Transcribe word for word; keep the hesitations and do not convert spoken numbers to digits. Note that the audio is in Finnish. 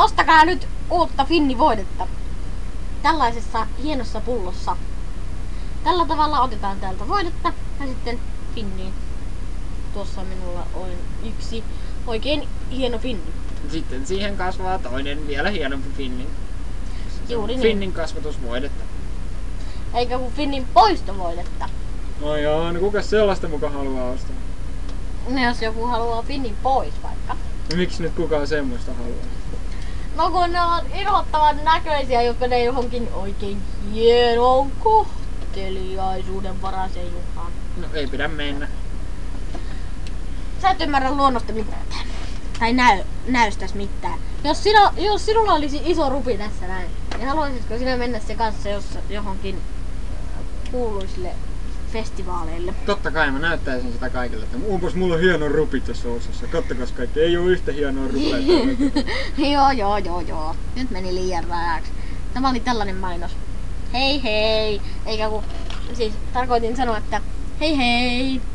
Ostakaa nyt uutta Finni-voidetta. Tällaisessa hienossa pullossa. Tällä tavalla otetaan täältä voidetta ja sitten Finniin. Tuossa minulla on yksi oikein hieno Finni. Sitten siihen kasvaa toinen vielä hienompi Finni. Juuri niin. Finnin kasvatusvoidetta. Eikä kun Finnin poistovoidetta. No joo, no kuka sellaista muka haluaa ostaa? No jos joku haluaa Finnin pois vaikka. No miksi nyt kukaan semmoista haluaa? No kun ne on irhottavan näköisiä, jotka ne johonkin oikein hienoon kohteliaisuuden varaseen juhlaan. No ei pidä mennä. Sä et ymmärrä luonnosta mitään. Tai näy, näystäs mitään. Jos, sinä, jos sinulla olisi iso rupi tässä näin, niin haluaisitko sinä mennä se kanssa jos, johonkin kuuluisille festivaaleille? Totta kai mä näyttäisin sitä kaikille, että onpas mulla hieno rupi tässä osassa. Kattokas kaikki, ei oo yhtä hienoa rupea. joo, joo, joo, joo. Nyt meni liian rajaksi. Tämä oli tällainen mainos. Hei hei! Eikä kun, siis tarkoitin sanoa, että hei hei!